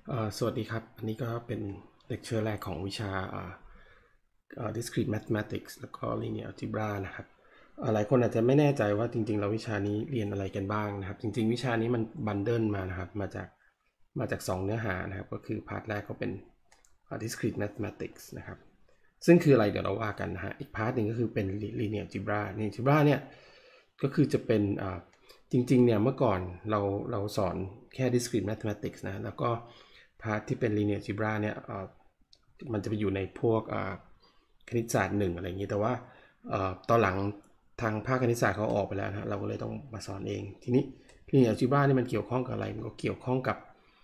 สวัสดีครับอันนี้ก็เป็นเลคเชอร์แรกของวิชาdiscrete mathematics แล้วก็ linear algebra นะครับหลายคนอาจจะไม่แน่ใจว่าจริงๆแล้ววิชานี้เรียนอะไรกันบ้างนะครับจริงๆวิชานี้มันบันเดิลมานะครับมาจาก2เนื้อหานะครับก็คือพาร์ทแรกก็เป็น discrete mathematics นะครับซึ่งคืออะไรเดี๋ยวเราว่ากันนะฮะอีกพาร์ทหนึ่งก็คือเป็น linear algebra linear algebra เนี่ยก็คือจะเป็นจริงๆเนี่ยเมื่อก่อนเราสอนแค่ discrete mathematics นะแล้วก็พาร์ทที่เป็น linear algebra เนี่ยมันจะไปอยู่ในพวกคณิตศาสตร์1อะไรอย่างนี้แต่ว่าตอนหลังทางภาคคณิตศาสตร์เขาออกไปแล้วนะเราก็เลยต้องมาสอนเองทีนี้ linear algebra นี่มันเกี่ยวข้องกับอะไรมันก็เกี่ยวข้องกับ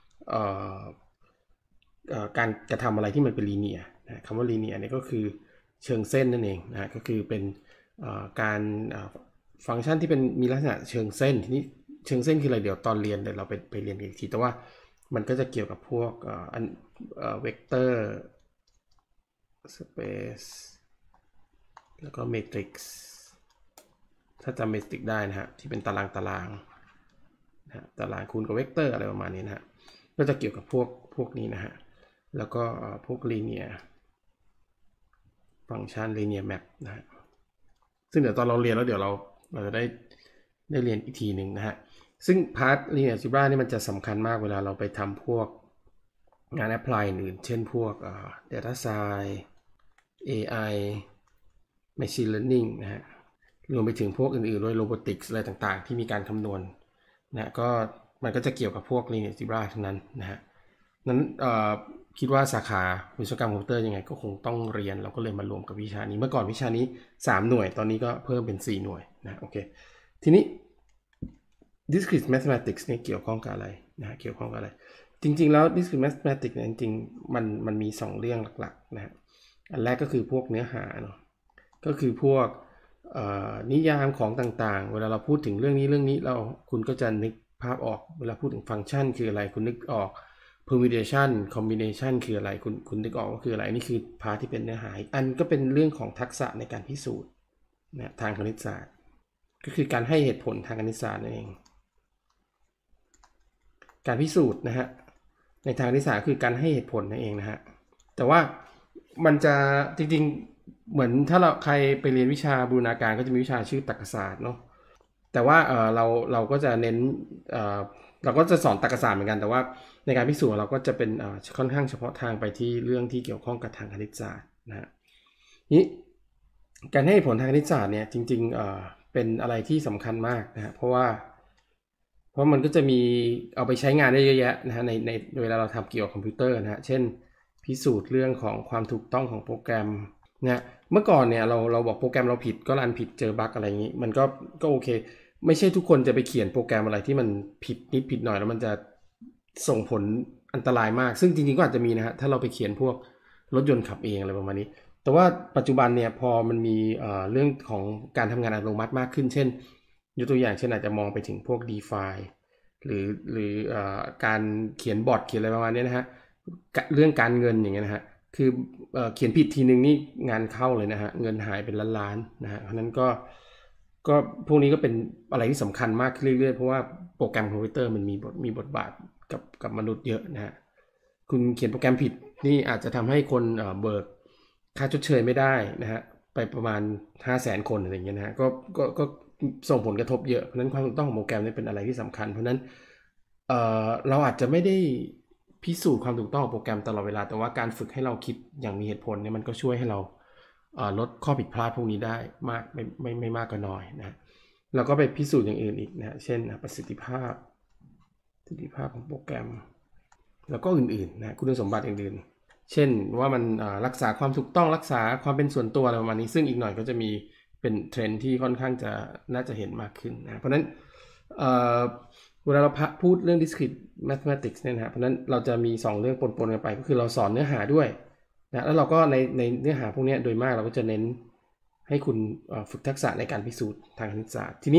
การกระทำอะไรที่มันเป็น linear นะคำว่า linear เนี่ยก็คือเชิงเส้นนั่นเองนะก็คือเป็นการฟังก์ชันที่เป็นมีลักษณะเชิงเส้นทีนี้เชิงเส้นคืออะไรเดี๋ยวตอนเรียนเดี๋ยวเราไปเรียนกันอีกทีแต่ว่ามันก็จะเกี่ยวกับพวกเวกเตอร์สเปซแล้วก็เมทริกซ์ถ้าจำเมทริกซ์ได้นะฮะที่เป็นตารางนะตารางคูณกับเวกเตอร์อะไรประมาณนี้นะฮะก็จะเกี่ยวกับพวกนี้นะฮะแล้วก็พวก linear ฟังก์ชัน linear map นะฮะซึ่งเดี๋ยวตอนเราเรียนแล้วเดี๋ยวเราจะได้เรียนอีกทีหนึ่งนะฮะซึ่งพาร์ท linear algebra นี่มันจะสำคัญมากเวลาเราไปทำพวกงาน apply อื่นเช่นพวกdata science AI machine learning นะฮะรวมไปถึงพวกอื่นๆด้วย robotics อะไรต่างๆที่มีการคำนวณนะก็มันก็จะเกี่ยวกับพวก linear algebra ทั้งนั้นนะฮะนั้นคิดว่าสาขาวิศวกรรมคอมพิวเตอร์ยังไงก็คงต้องเรียนเราก็เลยมารวมกับวิชานี้เมื่อก่อนวิชานี้3หน่วยตอนนี้ก็เพิ่มเป็น4หน่วยนะโอเคทีนี้ discrete mathematics เนี่ยเกี่ยวข้องกับอะไรนะเกี่ยวข้องกับอะไรจริงๆแล้ว discrete mathematics เนี่ยจริงๆมันมี2เรื่องหลักๆนะฮะอันแรกก็คือพวกเนื้อหาเนาะก็คือพวกนิยามของต่างๆเวลาเราพูดถึงเรื่องนี้คุณก็จะนึกภาพออกเวลาพูดถึงฟังก์ชันคืออะไรคุณนึกออก permutation combination คืออะไรคุณนึกออกว่าคืออะไรนี่คือพาร์ทที่เป็นเนื้อหาอันก็เป็นเรื่องของทักษะในการพิสูจน์นะทางคณิตศาสตร์ก็คือการให้เหตุผลทางคณิตศาสตร์นั่นเองการพิสูจน์นะฮะในทางคณิตศาสตร์คือการให้เหตุผลนั่นเองนะฮะแต่ว่ามันจะจริงๆเหมือนถ้าใครไปเรียนวิชาบูรณาการก็จะมีวิชาชื่อตรรกศาสตร์เนาะแต่ว่าเราก็จะเน้นเราก็จะสอนตรรกศาสตร์เหมือนกันแต่ว่าในการพิสูจน์เราก็จะเป็นค่อนข้างเฉพาะทางไปที่เรื่องที่เกี่ยวข้องกับทางคณิตศาสตร์นะฮะนี้การให้ผลทางคณิตศาสตร์เนี่ยจริงๆเป็นอะไรที่สำคัญมากนะฮะเพราะมันก็จะมีเอาไปใช้งานได้เยอะแยะนะฮะในเวลาเราทำเกี่ยวกับคอมพิวเตอร์นะฮะเช่นพิสูจน์เรื่องของความถูกต้องของโปรแกรมนะเมื่อก่อนเนี่ยเราบอกโปรแกรมเราผิดก็รันผิดเจอบั๊กอะไรอย่างนี้มันก็โอเคไม่ใช่ทุกคนจะไปเขียนโปรแกรมอะไรที่มันผิดนิดผิดหน่อยแล้วมันจะส่งผลอันตรายมากซึ่งจริงๆก็อาจจะมีนะฮะถ้าเราไปเขียนพวกรถยนต์ขับเองอะไรประมาณนี้แต่ว่าปัจจุบันเนี่ยพอมันมีเรื่องของการทำงานอัตโนมัติมากขึ้นเช่นยกตัวอย่างเช่นอาจจะมองไปถึงพวก DeFi หรือการเขียนบอทเขียนอะไรประมาณนี้นะฮะเรื่องการเงินอย่างเงี้ยนะฮะคือเขียนผิดทีนึงนี่งานเข้าเลยนะฮะเงินหายเป็นล้านๆนะฮะเพราะนั้นก็พวกนี้ก็เป็นอะไรที่สำคัญมากขึ้นเรื่อยๆเพราะว่าโปรแกรมคอมพิวเตอร์มันมีบทบาทกับมนุษย์เยอะนะฮะคุณเขียนโปรแกรมผิดนี่อาจจะทำให้คนเบิกค่าชดเชยไม่ได้นะฮะไปประมาณ500,000 คนอะไรอย่างเงี้ยนะฮะก็ส่งผลกระทบเยอะเพราะนั้นความถูกต้องของโปรแกรมนี่เป็นอะไรที่สำคัญเพราะนั้นเราอาจจะไม่ได้พิสูจน์ความถูกต้องของโปรแกรมตลอดเวลาแต่ว่าการฝึกให้เราคิดอย่างมีเหตุผลเนี่ยมันก็ช่วยให้เราลดข้อผิดพลาดพวกนี้ได้มากไม่มากก็น้อยนะเราก็ไปพิสูจน์อย่างอื่นอีกนะเช่นประสิทธิภาพของโปรแกรมแล้วก็อื่นๆนะคุณสมบัติอื่นๆเช่นว่ามันรักษาความถูกต้องรักษาความเป็นส่วนตัวอะไรประมาณนี้ซึ่งอีกหน่อยก็จะมีเป็นเทรนด์ที่ค่อนข้างจะน่าจะเห็นมากขึ้นนะเพราะนั้นเวลาเราพูดเรื่อง discrete mathematics เนี่ยนะเพราะนั้นเราจะมี2เรื่องปนๆกันไปก็คือเราสอนเนื้อหาด้วยนะแล้วเราก็ในเนื้อหาพวกนี้โดยมากเราก็จะเน้นให้คุณฝึกทักษะในการพิสูจน์ทางคณิตศาสตร์ทีนี้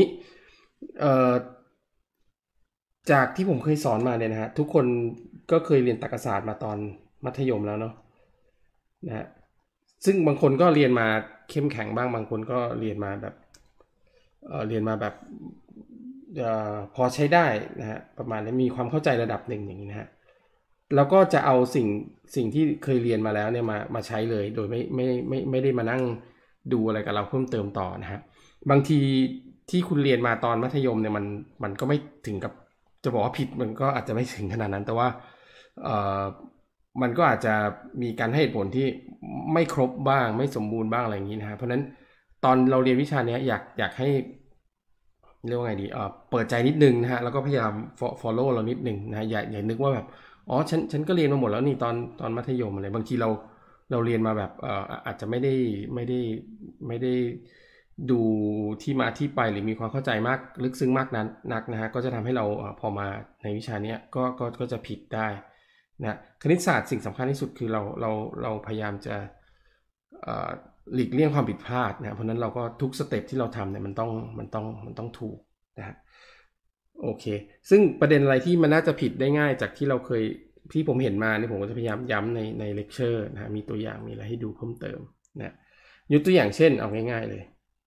จากที่ผมเคยสอนมาเนี่ยนะฮะทุกคนก็เคยเรียนตรรกศาสตร์มาตอนมัธยมแล้วเนาะนะฮะซึ่งบางคนก็เรียนมาเข้มแข็งบ้างบางคนก็เรียนมาแบบพอใช้ได้นะฮะประมาณนี้มีความเข้าใจระดับหนึ่งอย่างนี้นะฮะแล้วก็จะเอาสิ่งที่เคยเรียนมาแล้วเนี่ยมาใช้เลยโดยไม่ได้มานั่งดูอะไรกับเราเพิ่มเติมต่อนะฮะบางทีที่คุณเรียนมาตอนมัธยมเนี่ยมันก็ไม่ถึงกับจะบอกว่าผิดมันก็อาจจะไม่ถึงขนาดนั้นแต่ว่ามันก็อาจจะมีการให้เหตุผลที่ไม่ครบบ้างไม่สมบูรณ์บ้างอะไรอย่างนี้นะฮะเพราะนั้นตอนเราเรียนวิชานี้อยากให้เรียกว่าไงดีเปิดใจนิดนึงนะฮะแล้วก็พยายาม follow เรานิดนึงนะอย่านึกว่าแบบอ๋อฉันก็เรียนมาหมดแล้วนี่ตอนมัธยมอะไรบางทีเราเรียนมาแบบอาจจะไม่ได้ดูที่มาที่ไปหรือมีความเข้าใจมากลึกซึ้งมากนั้นนักนะฮะก็จะทำให้เราพอมาในวิชานี้ก็จะผิดได้นะคณิตศาสตร์สิ่งสำคัญที่สุดคือเราพยายามจะหลีกเลี่ยงความผิดพลาดนะเพราะนั้นเราก็ทุกสเต็ปที่เราทำเนี่ยมันต้องถูกนะฮะโอเคซึ่งประเด็นอะไรที่มันน่าจะผิดได้ง่ายจากที่เราเคยที่ผมเห็นมาเนี่ยผมก็จะพยายามย้ำในเลคเชอร์นะมีตัวอย่างมีอะไรให้ดูเพิ่มเติมนะยกตัวอย่างเช่นเอาง่ายๆเลย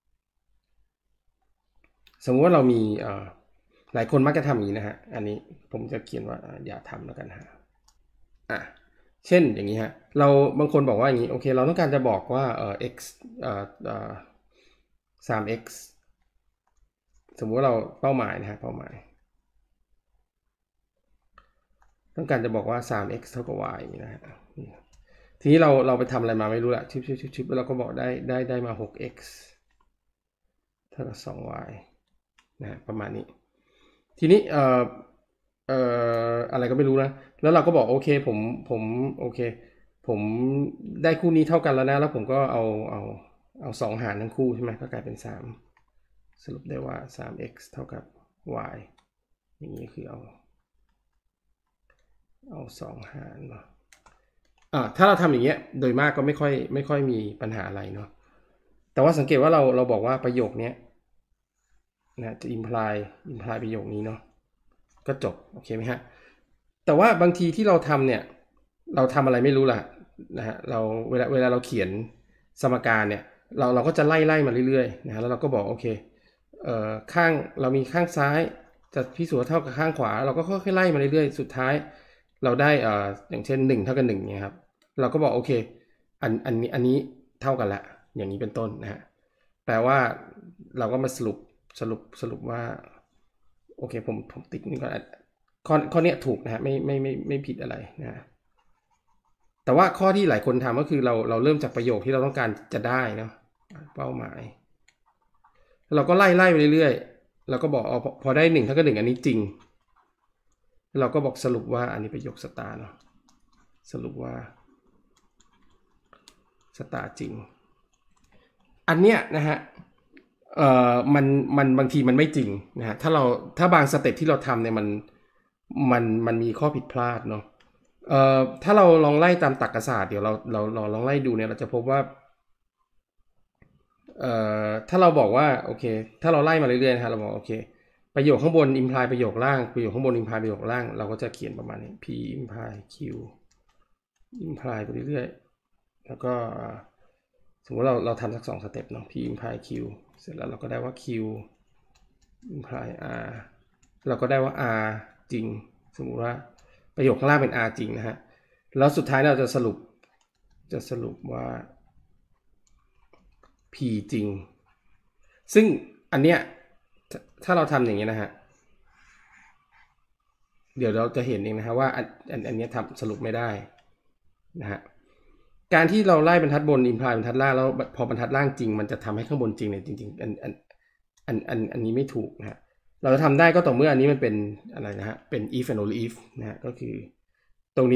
สมมติว่าเรามีหลายคนมักจะทำอย่างนี้นะฮะอันนี้ผมจะเขียนว่าอย่าทำแล้วกันฮะเช่นอย่างนี้ฮะเราบางคนบอกว่าอย่างนี้โอเคเราต้องการจะบอกว่าx 3x สมมุติว่าเราเป้าหมายนะฮะเป้าหมายต้องการจะบอกว่า 3x เท่ากับ y นะฮะทีนี้เราไปทำอะไรมาไม่รู้ละชิปแล้วเราก็บอกได้มา 6x เท่ากับ 2y นะประมาณนี้ทีนี้อะไรก็ไม่รู้นะแล้วเราก็บอกโอเคผมโอเคผมได้คู่นี้เท่ากันแล้วนะแล้วผมก็เอา2หารทั้งคู่ใช่ไหมก็กลายเป็น3สรุปได้ว่า 3x เท่ากับ y อย่างนี้คือเอา2หารเนาะถ้าเราทำอย่างเงี้ยโดยมากก็ไม่ค่อยมีปัญหาอะไรเนาะแต่ว่าสังเกตว่าเราบอกว่าประโยคนี้นะจะ imply ประโยคนี้เนาะก็จบโอเคไหมฮะแต่ว่าบางทีที่เราทำเนี่ยเราทำอะไรไม่รู้ล่ะนะฮะเราเวลาเราเขียนสมการเนี่ยเราก็จะไล่มาเรื่อยๆนะฮะแล้วเราก็บอกโอเคข้างเรามีข้างซ้ายจะพิสูจน์เท่ากับข้างขวาเราก็ค่อยๆไล่มาเรื่อยๆสุดท้ายเราได้อย่างเช่น1เท่ากับ1เนี่ยครับเราก็บอกโอเคอันนี้เท่ากันละอย่างนี้เป็นต้นนะฮะแปลว่าเราก็มาสรุปว่าโอเคผมติ๊กนี่ก่อนข้อนี้ถูกนะฮะไม่ผิดอะไรนะแต่ว่าข้อที่หลายคนทำก็คือเราเริ่มจากประโยคที่เราต้องการจะได้เนาะเป้าหมายเราก็ไล่ไปเรื่อยๆเราก็บอกพอได้1เท่ากับ1อันนี้จริงเราก็บอกสรุปว่าอันนี้ประโยคสตาร์เนาะสรุปว่าสตาร์จริงอันเนี้ยนะฮะมันบางทีมันไม่จริงนะฮะถ้าบางสเต็ปที่เราทำเนี่ยมันมีข้อผิดพลาดเนาะถ้าเราลองไล่ตามตรรกศาสตร์เดี๋ยวเราลองไล่ดูเนี่ยเราจะพบว่าถ้าเราบอกว่าโอเคถ้าเราไล่มาเรื่อยๆนะฮะเราบอกโอเคประโยคข้างบน imply ประโยคล่างประโยคข้างบน imply ประโยคล่างเราก็จะเขียนประมาณนี้ p imply q imply ไปเรื่อยๆแล้วก็สมมติเราทำสัก2สเต็ปเนาะ p imply q เสร็จแล้วเราก็ได้ว่า q imply r เราก็ได้ว่า r จริงสมมุติว่าประโยคข้างล่างเป็น r จริงนะฮะแล้วสุดท้ายเราจะสรุปว่า p จริงซึ่งอันเนี้ยถ้าเราทำอย่างนี้นะฮะเดี๋ยวเราจะเห็นเองนะฮะว่าอันนี้ทำสรุปไม่ได้นะฮะการที่เราไล่บรรทัดบน imply บรรทัดล่างแล้วพอบรรทัดล่างจริงมันจะทำให้ข้างบนจริงเนี่ยจริงๆอันนี้ไม่ถูกนะฮะเราจะทำได้ก็ต่อเมื่ออันนี้มันเป็นอะไรนะฮะเป็น if and only if นะฮะก็คือตรงนี้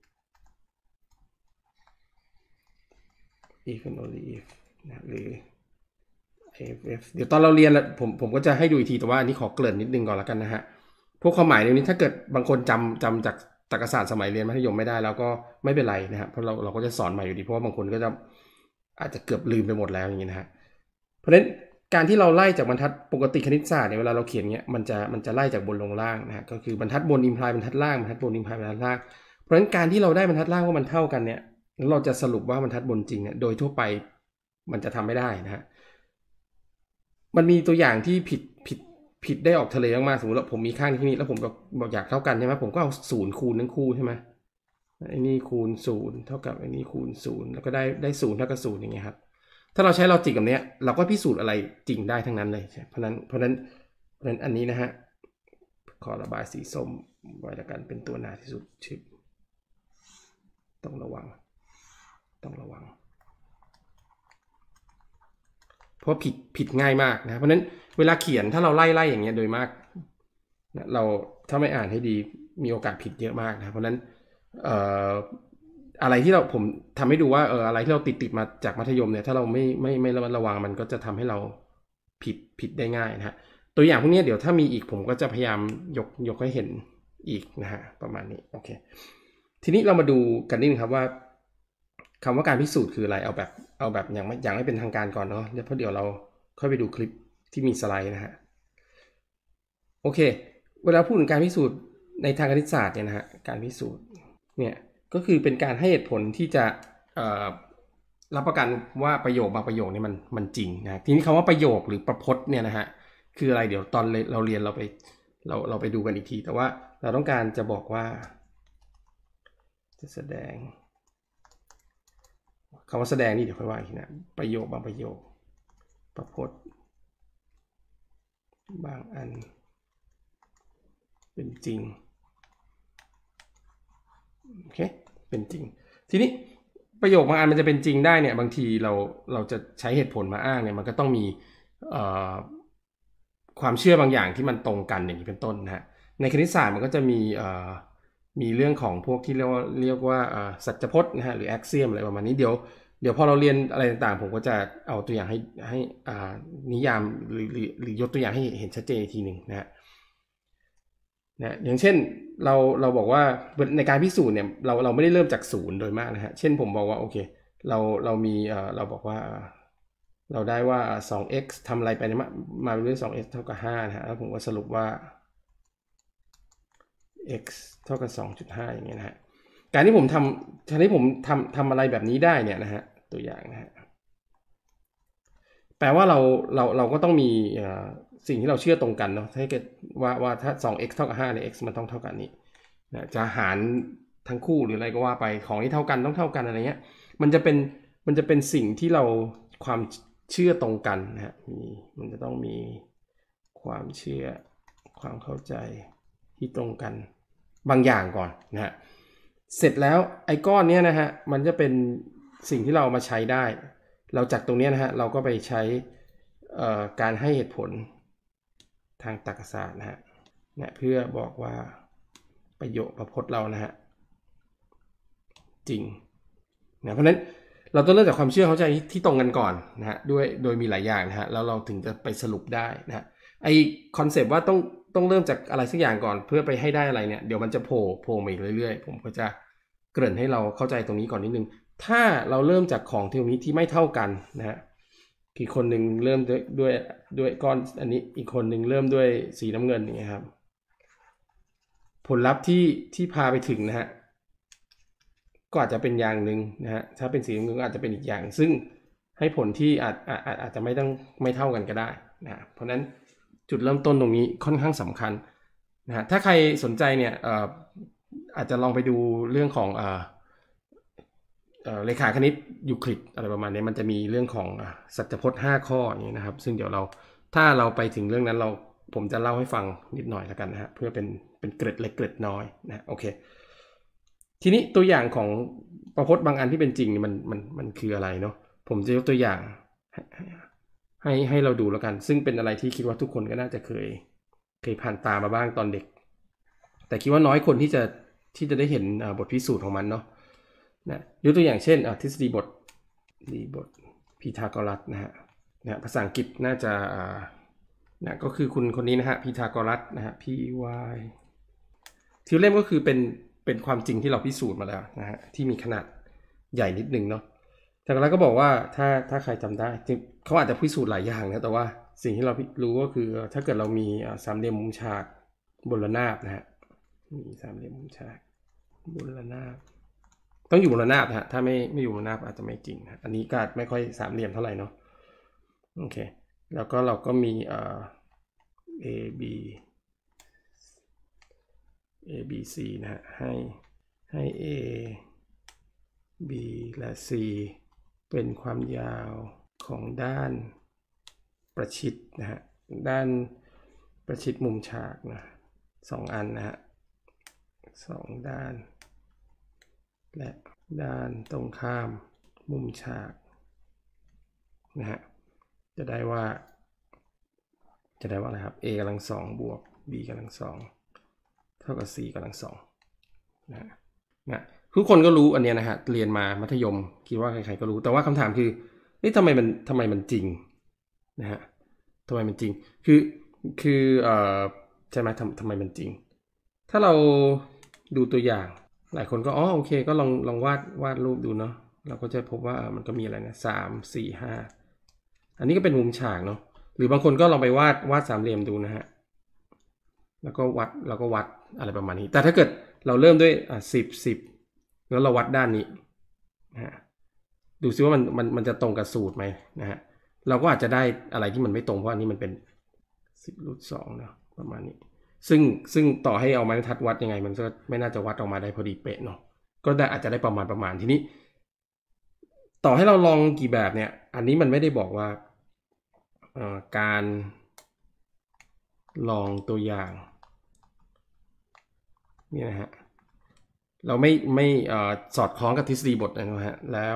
if and only if นะหรือ if เดี๋ยวตอนเราเรียนผมก็จะให้ดูอีกทีแต่ว่าอันนี้ขอเกริ่นนิดนึงก่อนแล้วกันนะฮะพวกความหมายในนี้ถ้าเกิดบางคนจำจากตรรกศาสตร์สมัยเรียนมัธยมไม่ได้แล้วก็ไม่เป็นไรนะครับเพราะเราก็จะสอนใหม่อยู่ดีเพราะว่าบางคนก็จะอาจจะเกือบลืมไปหมดแล้วอย่างนี้นะฮะเพราะฉะนั้นการที่เราไล่จากบรรทัดปกติคณิตศาสตร์เนี่ยเวลาเราเขียนเนี้ยมันจะไล่จากบนลงล่างนะฮะก็คือบรรทัดบน imply บรรทัดล่างบรรทัดบน imply บรรทัดล่างเพราะฉะนั้นการที่เราได้บรรทัดล่างว่ามันเท่ากันเนี่ยแล้วเราจะสรุปว่าบรรทัดบนจริงเนี่ยโดยทั่วไปมันจะทำไม่ได้นะฮะมันมีตัวอย่างที่ผิดได้ออกทะเลมากๆสมมติว่าผมมีข้างที่นี่แล้วผมบอกอยากเท่ากันใช่ไหมผมก็เอา0คูณทั้งคู่ใช่ไหมไอ้นี่คูณ0เท่ากับไอ้นี่คูณ0แล้วก็ได้0เท่ากับ0อย่างเงี้ยครับถ้าเราใช้ลอจิกแบบนี้เราก็พิสูจน์อะไรจริงได้ทั้งนั้นเลยเพราะนั้นอันนี้นะฮะขอระบายสีส้มไว้แล้วกันเป็นตัวหนาที่สุดชิปต้องระวังเพราะผิดง่ายมากนะเพราะฉะนั้นเวลาเขียนถ้าเราไล่อย่างเงี้ยโดยมากเราถ้าไม่อ่านให้ดีมีโอกาสผิดเยอะมากนะเพราะฉะนั้นอะไรที่ผมทำให้ดูว่าอะไรที่เราติดมาจากมัธยมเนี่ยถ้าเราไม่ระมัดระวังมันก็จะทำให้เราผิดได้ง่ายนะฮะตัวอย่างพวกนี้เดี๋ยวถ้ามีอีกผมก็จะพยายามยกให้เห็นอีกนะฮะประมาณนี้โอเคทีนี้เรามาดูกันนิดนึงครับว่าคำว่าการพิสูจน์คืออะไรเอาแบบอย่างไม่เป็นทางการก่อนเนาะเพราะเดี๋ยวเราค่อยไปดูคลิปที่มีสไลด์นะฮะโอเคเวลาพูดถึงการพิสูจน์ในทางคณิตศาสตร์เนี่ยนะฮะการพิสูจน์เนี่ยก็คือเป็นการให้เหตุผลที่จะรับประกันว่าประโยคบางประโยคเนี่ยมันจริงนะทีนี้คำว่าประโยคหรือประพจน์เนี่ยนะฮะคืออะไรเดี๋ยวตอนเราเรียนเราไปดูกันอีกทีแต่ว่าเราต้องการจะบอกว่าจะแสดงคำว่าแสดงนี่เดี๋ยวค่อยว่าอีกนะประโยคบางประโยคประพจน์บางอันเป็นจริงโอเคเป็นจริงทีนี้ประโยคบางอันมันจะเป็นจริงได้เนี่ยบางทีเราจะใช้เหตุผลมาอ้างเนี่ยมันก็ต้องมีความเชื่อบางอย่างที่มันตรงกันอย่างนี้เป็นต้นนะฮะในคณิตศาสตร์มันก็จะมีเรื่องของพวกที่เรียกว่าสัจพจน์นะฮะหรือ axiom อะไรประมาณนี้เดี๋ยวพอเราเรียนอะไรต่างๆผมก็จะเอาตัวอย่างให้นิยามหรือยกตัวอย่างให้เห็นชัดเจนอีกทีหนึ่งนะฮะอย่างเช่นเราบอกว่าในการพิสูจน์เนี่ยเราไม่ได้เริ่มจากศูนย์โดยมากนะฮะเช่นผมบอกว่าโอเคเรามีเราบอกว่าเราได้ว่า 2x ทำอะไรไปมาเป็นเรื่อง 2x เท่ากับ5นะฮะแล้วผมก็สรุปว่า x เท่ากับ 2.5 อย่างเงี้ยนะฮะการที่ผมทำอะไรแบบนี้ได้เนี่ยนะฮะตัวอย่างนะฮะแปลว่าเราก็ต้องมีสิ่งที่เราเชื่อตรงกันเนาะถ้าเกิดว่าถ้า 2x เท่ากับ5เนี่ย x มันต้องเท่ากันนี้นะจะหารทั้งคู่หรืออะไรก็ว่าไปของที่เท่ากันต้องเท่ากันอะไรเงี้ยมันจะเป็นสิ่งที่เราความเชื่อตรงกันนะฮะมันจะต้องมีความเชื่อความเข้าใจที่ตรงกันบางอย่างก่อนนะฮะเสร็จแล้วไอ้ก้อนนี้นะฮะมันจะเป็นสิ่งที่เรามาใช้ได้เราจากตรงนี้นะฮะเราก็ไปใช้การให้เหตุผลทางตรรกศาสตร์นะฮะเพื่อบอกว่าประโยคประพจน์เรานะฮะจริงนะเพราะนั้นเราต้องเริ่มจากความเชื่อเข้าใจที่ตรงกันก่อนนะฮะโดยมีหลายอย่างนะฮะแล้วเราถึงจะไปสรุปได้นะฮะไอคอนเซปต์ว่าต้องเริ่มจากอะไรสักอย่างก่อนเพื่อไปให้ได้อะไรเนี่ยเดี๋ยวมันจะโผล่มาอีกเรื่อยๆผมก็จะเกริ่นให้เราเข้าใจตรงนี้ก่อนนิดนึงถ้าเราเริ่มจากของที่ไม่เท่ากันนะฮะอีกคนหนึ่งเริ่มด้วยก้อนอันนี้อีกคนหนึ่งเริ่มด้วยสีน้ำเงินอย่างเงี้ยครับผลลัพธ์ที่พาไปถึงนะฮะก็อาจจะเป็นอย่างหนึ่งนะฮะถ้าเป็นสีน้ำเงินก็อาจจะเป็นอีกอย่างซึ่งให้ผลที่อาจจะไม่เท่ากันก็ได้นะเพราะนั้นจุดเริ่มต้นตรงนี้ค่อนข้างสำคัญนะฮะถ้าใครสนใจเนี่ยอาจจะลองไปดูเรื่องของเลขาคณิตยูคลิดอะไรประมาณนี้มันจะมีเรื่องของสัจพจน์5ข้ออย่างนี้นะครับซึ่งเดี๋ยวถ้าเราไปถึงเรื่องนั้นผมจะเล่าให้ฟังนิดหน่อยแล้วกันนะฮะเพื่อเป็นเกร็ดเล็กเกร็ดน้อยนะโอเคทีนี้ตัวอย่างของประพจน์บางอันที่เป็นจริงมันคืออะไรเนาะผมจะยกตัวอย่างให้เราดูแล้วกันซึ่งเป็นอะไรที่คิดว่าทุกคนก็น่าจะเคยผ่านตามาบ้างตอนเด็กแต่คิดว่าน้อยคนที่จะได้เห็นบทพิสูจน์ของมันเนาะนะยกตัวอย่างเช่นทฤษฎีบทพีทาโกรัสนะฮะภาษาอังกฤษน่าจะนะก็คือคนนี้นะฮะพีทาโกรัสนะฮะ P Y ทีเล่มก็คือเป็นความจริงที่เราพิสูจน์มาแล้วนะฮะที่มีขนาดใหญ่นิดนึงเนาะจากนั้นก็บอกว่าถ้าใครจำได้เขาอาจจะพิสูจน์หลายอย่างนะแต่ว่าสิ่งที่เรารู้ก็คือถ้าเกิดเรามีสามเหลี่ยมมุมฉากบนระนาบนะฮะมีสามเหลี่ยมมุมฉากบนระนาบต้องอยู่บนระนาบนะฮะถ้าไม่อยู่บนระนาบอาจจะไม่จริงนะอันนี้ก็ไม่ค่อยสามเหลี่ยมเท่าไหร่เนาะโอเคแล้วก็เราก็มีA B C นะฮะให้ a b และ c เป็นความยาวของด้านประชิดนะฮะด้านประชิดมุมฉากนะ2 อันนะฮะ2 ด้านและด้านตรงข้ามมุมฉากนะฮะจะได้ว่าอะไรครับ a กำลัง2บวก b กำลัง2เท่ากับ c กำลัง2นะทุกคนก็รู้อันนี้นะฮะเรียนมามัธยมคิดว่าใครๆก็รู้แต่ว่าคำถามคือทำไมมันจริงนะฮะทำไมมันจริงคือใช่ไหมทำไมมันจริงถ้าเราดูตัวอย่างหลายคนก็โอเคก็ลองวาดรูปดูเนาะเราก็จะพบว่ามันก็มีอะไรนะ3 4 5อันนี้ก็เป็นมุมฉากเนาะหรือบางคนก็ลองไปวาดสามเหลี่ยมดูนะฮะแล้วก็วัดอะไรประมาณนี้แต่ถ้าเกิดเราเริ่มด้วย10แล้วเราวัดด้านนี้นะฮะดูซิว่ามันจะตรงกับสูตรไหมนะฮะเราก็อาจจะได้อะไรที่มันไม่ตรงเพราะอันนี้มันเป็น10√2เนาะประมาณนี้ซึ่งต่อให้เอาไม้บรรทัดวัดยังไงมันก็ไม่น่าจะวัดออกมาได้พอดีเป๊ะเนาะก็ได้อาจจะได้ประมาณทีนี้ต่อให้เราลองกี่แบบเนี่ยอันนี้มันไม่ได้บอกว่าการลองตัวอย่างนี่นะฮะเราไม่สอดคล้องกับทฤษฎีบทนะฮะแล้ว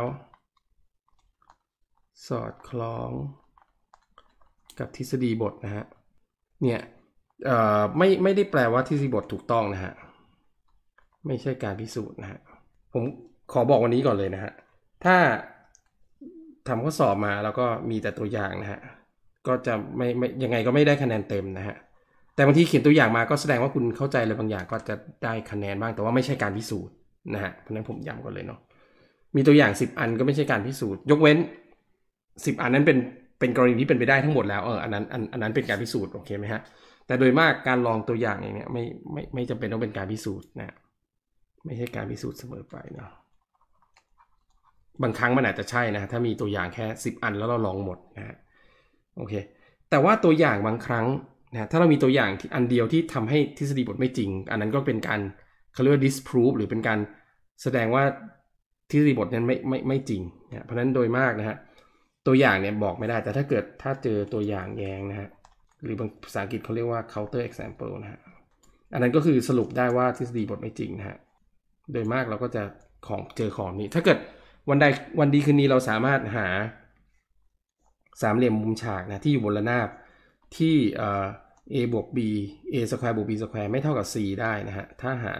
สอดคล้องกับทฤษฎีบทนะฮะเนี่ยไม่ได้แปลว่าทฤษฎีบทถูกต้องนะฮะไม่ใช่การพิสูจน์นะฮะผมขอบอกวันนี้ก่อนเลยนะฮะถ้าทำข้อสอบมาแล้วก็มีแต่ตัวอย่างนะฮะก็จะไม่ยังไงก็ไม่ได้คะแนนเต็มนะฮะแต่บางทีเขียนตัวอย่างมาก็แสดงว่าคุณเข้าใจอะไรบางอย่างก็จะได้คะแนนบ้างแต่ว่าไม่ใช่การพิสูจน์นะฮะเพราะนั้นผมย้ำก่อนเลยเนาะมีตัวอย่าง10 อันก็ไม่ใช่การพิสูจน์ยกเว้น10 อันนั้นเป็นกรณีที่เป็นไปได้ทั้งหมดแล้วอันนั้นเป็นการพิสูจน์โอเคไหมฮะแต่โดยมากการลองตัวอย่างอย่างเนี้ยไม่จำเป็นต้องเป็นการพิสูจน์นะไม่ใช่การพิสูจน์เสมอไปเนาะบางครั้งมันอาจจะใช่นะถ้ามีตัวอย่างแค่10 อันแล้วเราลองหมดนะฮะโอเคแต่ว่าตัวอย่างบางครั้งนะถ้าเรามีตัวอย่างที่อันเดียวที่ทำให้ทฤษฎีบทไม่จริงอันนั้นก็เป็นการเขาเรียกว่า disprove หรือเป็นการแสดงว่าทฤษฎีบทนั้นไม่จริงนะเพราะฉะนั้นโดยมากนะฮะตัวอย่างเนี่ยบอกไม่ได้แต่ถ้าเจอตัวอย่างแย้งนะฮะหรือบางภาษาอังกฤษเขาเรียกว่า counter example นะฮะอันนั้นก็คือสรุปได้ว่าทฤษฎีบทไม่จริงนะฮะโดยมากเราก็จะเจอของนี้ถ้าเกิดวันดีคืนนี้เราสามารถหาสามเหลี่ยมมุมฉากนะที่อยู่บนระนาบที่a บวก b a สแควร์บวก b สแควร์ไม่เท่ากับ c ได้นะฮะถ้าหา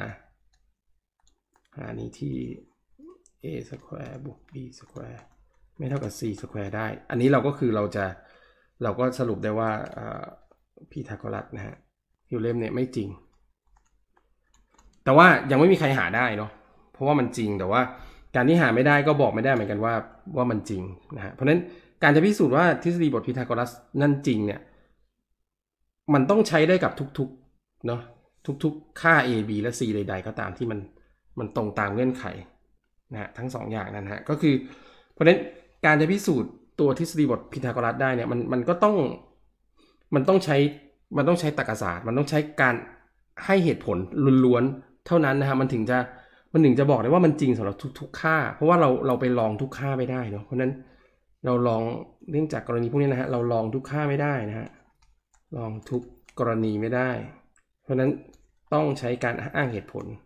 นี้ที่ a สแควร์บวก b สแควร์ไม่เท่ากับ c สแควร์ได้อันนี้เราก็สรุปได้ว่าพีทาโกรัสนะฮะทิวเลมเนี่ยไม่จริงแต่ว่ายังไม่มีใครหาได้เนาะเพราะว่ามันจริงแต่ว่าการที่หาไม่ได้ก็บอกไม่ได้เหมือนกันว่ามันจริงนะฮะเพราะฉะนั้นการจะพิสูจน์ว่าทฤษฎีบทพีทาโกรัสนั่นจริงเนี่ยมันต้องใช้ได้กับทุกๆเนาะทุกๆค่า a b และ c ใดๆก็ตามที่มันตรงตามเงื่อนไขนะฮะทั้ง2 อย่างนั้นฮะก็คือเพราะฉะนั้นการจะพิสูจน์ตัวทฤษฎีบทพีทาโกรัสได้เนี่ยมันต้องใช้ตรรกศาสตร์มันต้องใช้การให้เหตุผลล้วนๆเท่านั้นนะฮะมันถึงจะบอกได้ว่ามันจริงสำหรับทุกค่าเพราะว่าเราไปลองทุกค่าไม่ได้เนาะเพราะนั้นเราลองเนื่องจากกรณีพวกนี้นะฮะเราลองทุกค่าไม่ได้นะฮะลองทุกกรณีไม่ได้เพราะนั้นต้องใช้การอ้างเหตุผล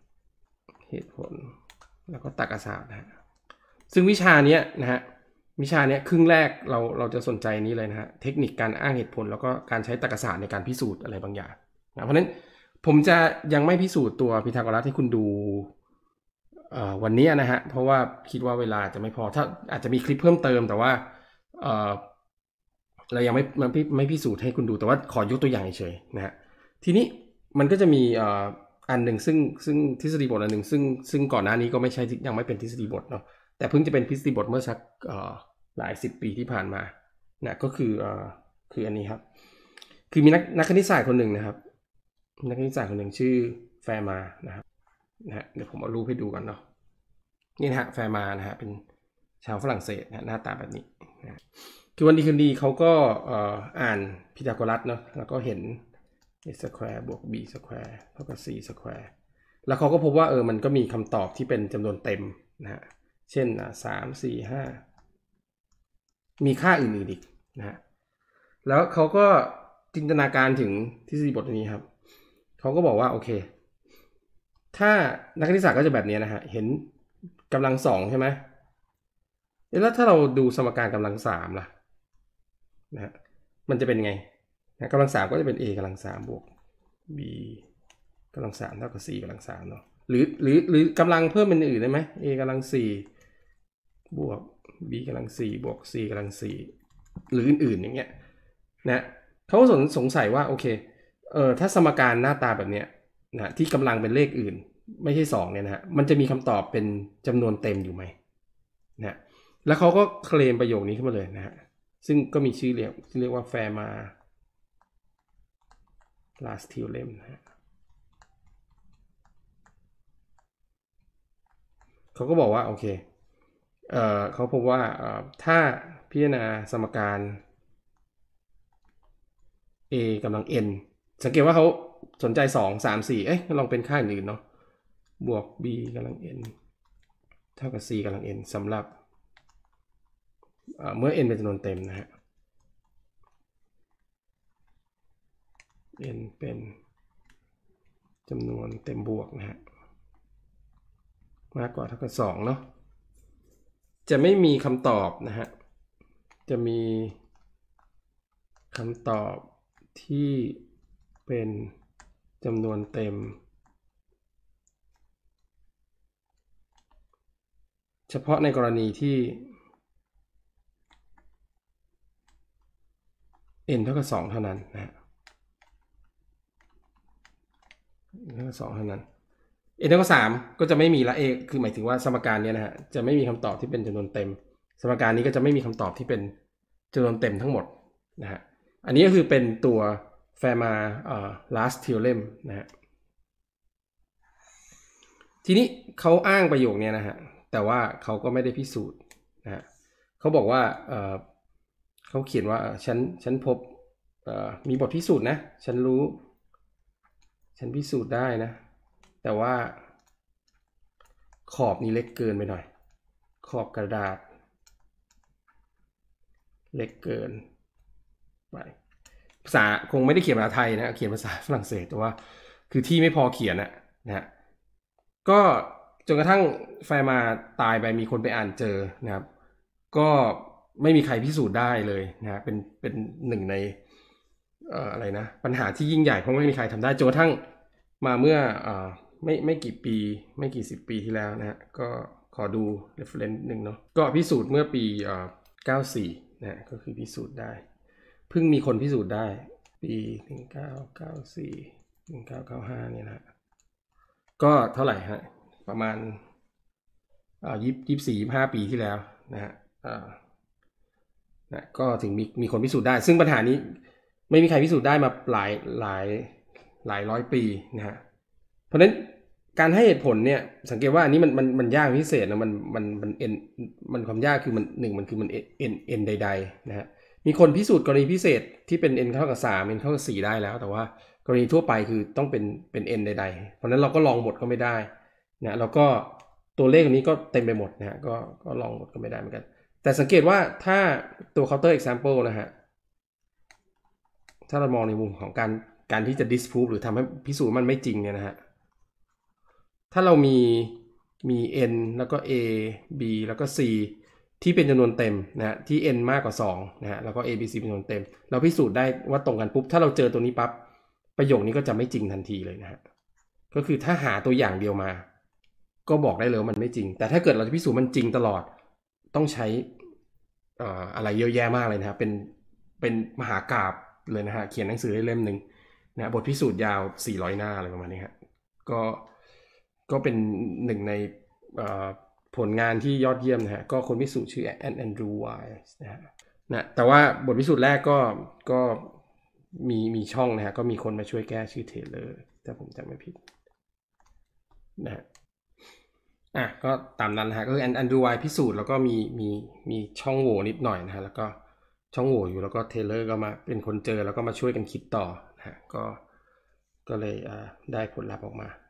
แล้วก็ตรรกศาสตร์นะฮะซึ่งวิชานี้นะฮะครึ่งแรกเราจะสนใจนี้เลยนะฮะเทคนิคการอ้างเหตุผลแล้วก็การใช้ตรรกศาสตร์ในการพิสูจน์อะไรบางอย่างนะเพราะฉะนั้นผมจะยังไม่พิสูจน์ตัวพีทาโกรัสให้คุณดูวันนี้นะฮะเพราะว่าคิดว่าเวลาจะไม่พอถ้าอาจจะมีคลิปเพิ่มเติมแต่ว่าเรายังไม่พิสูจน์ให้คุณดูแต่ว่าขอยกตัวอย่างเฉยๆนะฮะทีนี้มันก็จะมีอันหนึ่งซึ่งทฤษฎีบทอันหนึ่งซึ่งก่อนหน้านี้ก็ไม่ใช่ยังไม่เป็นทฤษฎีบทเนาะแต่เพิ่งจะเป็นทฤษฎีบทเมื่อสักหลาย10 ปีที่ผ่านมานะก็คืออันนี้ครับคือมีนักคณิตศาสตร์คนหนึ่งนะครับนักคณิตศาสตร์คนหนึ่งชื่อแฟร์มานะครับเดี๋ยวผมเอารูปให้ดูกันเนาะนี่นะฮะแฟร์มานะฮะเป็นชาวฝรั่งเศสนะหน้าตาแบบนี้นะคือวันดีคืนดีเขาก็อ่านพีทาโกรัสเนาะแล้วก็เห็น a สแควร์บวก b สแควร์เท่ากับ c สแควร์แล้วเขาก็พบว่ามันก็มีคำตอบที่เป็นจำนวนเต็มนะฮะเช่น3 4 5มีค่าอื่นๆอีกนะฮะแล้วเขาก็จินตนาการถึงทฤษฎีบทนี้ครับเขาก็บอกว่าโอเคถ้านักคณิตศาสตร์ก็จะแบบนี้นะฮะเห็นกำลังสองใช่ไหมแล้วถ้าเราดูสมการกำลังสามล่ะนะฮะมันจะเป็นไงนะกำลังสามก็จะเป็น a กำลังสามบวก b กำลังสามเท่ากับ c กำลังสามเนาะหรือกำลังเพิ่มเป็นอื่นได้ไหม a กำลังสี่บวก b กำลังสี่บวก c กำลังสี่หรืออื่นๆอย่างเงี้ยนะเขาสงสัยว่าโอเคถ้าสมการหน้าตาแบบเนี้ยนะที่กำลังเป็นเลขอื่นไม่ใช่2เนี่ยนะฮะมันจะมีคำตอบเป็นจำนวนเต็มอยู่ไหมนะแล้วเขาก็เคลมประโยคนี้ขึ้นมาเลยนะฮะซึ่งก็มีชื่อเรียกว่า Fermat-Last Theorem นะฮะเขาก็บอกว่าโอเคเขาพบว่าถ้าพิจารณาสมการ a กำลัง n สังเกตว่าเขาสนใจ2 3 4ลองเป็นค่าอื่นเนาะบวก b กำลัง n เท่ากับ c กำลัง n สำหรับเมื่อ n เป็นจำนวนเต็มนะฮะ n เป็นจำนวนเต็มบวกนะฮะมากกว่าเท่ากับ2เนาะจะไม่มีคำตอบนะฮะจะมีคำตอบที่เป็นจำนวนเต็มเฉพาะในกรณีที่ n เท่ากับ2เท่านั้นนะฮะ n เท่ากับ2เท่านั้น n เท่ากับ3ก็จะไม่มีละ a คือหมายถึงว่าสมการนี้นะฮะจะไม่มีคำตอบที่เป็นจำนวนเต็มสมการนี้ก็จะไม่มีคำตอบที่เป็นจำนวนเต็มทั้งหมดนะฮะอันนี้ก็คือเป็นตัว Fermat Last Theorem นะฮะทีนี้เขาอ้างประโยคนี้นะฮะแต่ว่าเขาก็ไม่ได้พิสูจน์นะฮะเขาบอกว่าเขาเขียนว่าฉันพบมีบทพิสูจน์นะฉันรู้ฉันพิสูจน์ได้นะแต่ว่าขอบนี้เล็กเกินไปหน่อยขอบกระดาษเล็กเกินไปภาษาคงไม่ได้เขียนภาษาไทยนะเขียนภาษาฝรั่งเศสแต่ว่าคือที่ไม่พอเขียนนะฮะก็จนกระทั่งแฟร์มาตายไปมีคนไปอ่านเจอนะครับก็ไม่มีใครพิสูจน์ได้เลยนะเป็นหนึ่งในอะไรนะปัญหาที่ยิ่งใหญ่เพราะไม่มีใครทำได้จนกระทั่งมาเมื่อไม่กี่ปีไม่กี่สิบปีที่แล้วนะฮะก็ขอดู reference หนึ่งเนาะก็พิสูจน์เมื่อปี94นะก็คือพิสูจน์ได้เพิ่งมีคนพิสูจน์ได้ปี1994 1995เนี่ยนะก็เท่าไหร่ฮะประมาณ24-25 ปีที่แล้วนะฮะนะก็ถึงมีคนพิสูจน์ได้ซึ่งปัญหานี้ไม่มีใครพิสูจน์ได้มาหลายร้อยปีนะฮะเพราะฉะนั้นการให้เหตุผลเนี่ยสังเกตว่าอันนี้มันยากพิเศษนะมันความยากคือมันคือมันเอ็นใดๆนะฮะมีคนพิสูจน์กรณีพิเศษที่เป็น n เท่ากับ3 n เท่ากับ4ได้แล้วแต่ว่ากรณีทั่วไปคือต้องเป็น n ใดๆเพราะนั้นเราก็ลองหมดก็ไม่ได้นะแล้วก็ตัวเลขนี้ก็เต็มไปหมดนะฮะก็ลองหมดก็ไม่ได้เหมือนกันแต่สังเกตว่าถ้าตัว counter example นะฮะถ้าเรามองในมุมของการที่จะ disprove หรือทำให้พิสูจน์มันไม่จริงเนี่ยนะฮะถ้าเรามี n แล้วก็ a b แล้วก็ c ที่เป็นจำนวนเต็มนะฮะที่ n มากกว่า2นะฮะแล้วก็ a b c เป็นจำนวนเต็มเราพิสูจน์ได้ว่าตรงกันปุ๊บถ้าเราเจอตัวนี้ปั๊บประโยคนี้ก็จะไม่จริงทันทีเลยนะฮะก็คือถ้าหาตัวอย่างเดียวมาก็บอกได้เลยว่ามันไม่จริงแต่ถ้าเกิดเราจะพิสูจน์มันจริงตลอดต้องใช้อะไรเยอะแยะมากเลยนะครับเป็นมหากาพย์เลยนะฮะเขียนหนังสือได้เล่มหนึ่งนะบทพิสูจน์ยาว400หน้าอะไรประมาณนี้ฮะก็เป็นหนึ่งในผลงานที่ยอดเยี่ยมนะฮะก็คนพิสูจน์ชื่อแอนดรูว์ไวส์นะแต่ว่าบทพิสูจน์แรกก็มีช่องนะฮะก็มีคนมาช่วยแก้ชื่อเทเลอร์ถ้าผมจำไม่ผิดนะฮะก็ตามนั้นนะฮะก็คือแอนดรูว์ไวส์พิสูจน์แล้วก็มีช่องโหว่นิดหน่อยนะฮะแล้วก็ช่องโหว่อยู่แล้วก็เทเลอร์ก็มาเป็นคนเจอแล้วก็มาช่วยกันคิดต่อนะฮะก็เลยได้ผลลัพธ์ออกมา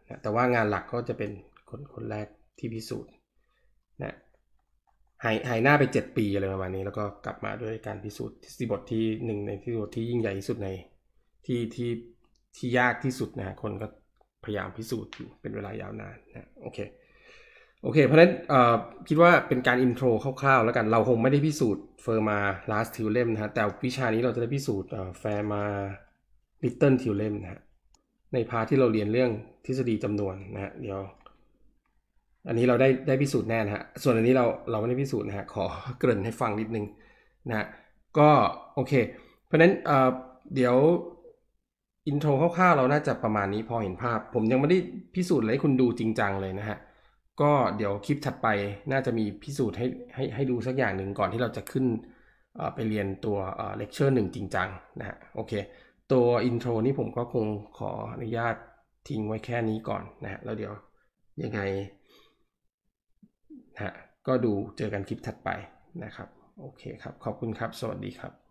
นะแต่ว่างานหลักก็จะเป็นคนแรกที่พิสูจน์นะหายหน้าไป7 ปีอะไรประมาณนี้แล้วก็กลับมาด้วยการพิสูจน์ทฤษฎีบทที่หนึ่งในทฤษฎีบทที่ยิ่งใหญ่ที่สุดในที่ยากที่สุดนะคนก็พยายามพิสูจน์อยู่เป็นเวลายาวนานนะโอเคเพราะฉะนั้นคิดว่าเป็นการอินโทรคร่าวๆแล้วกันเราคงไม่ได้พิสูจน์เฟอร์มา last theorem นะฮะแต่วิชานี้เราจะได้พิสูจน์แฟร์มา little theorem นะฮะในพาร์ทที่เราเรียนเรื่องทฤษฎีจำนวนนะฮะเดี๋ยวอันนี้เราได้พิสูจน์แน่นะฮะส่วนอันนี้เราไม่ได้พิสูจน์นะฮะขอเกริ่นให้ฟังนิดนึงนะฮะก็โอเคเพราะฉะนั้นเดี๋ยวอินโทรคร่าวๆเราน่าจะประมาณนี้พอเห็นภาพผมยังไม่ได้พิสูจน์อะไรให้คุณดูจริงจังเลยนะฮะก็เดี๋ยวคลิปถัดไปน่าจะมีพิสูจน์ให้ดูสักอย่างหนึ่งก่อนที่เราจะขึ้นไปเรียนตัวเลคเชอร์1จริงจังนะฮะโอเคตัวอินโทรนี้ผมก็คงขออนุญาตทิ้งไว้แค่นี้ก่อนนะฮะแล้วเดี๋ยวยังไงนะฮะก็ดูเจอกันคลิปถัดไปนะครับโอเคครับขอบคุณครับสวัสดีครับ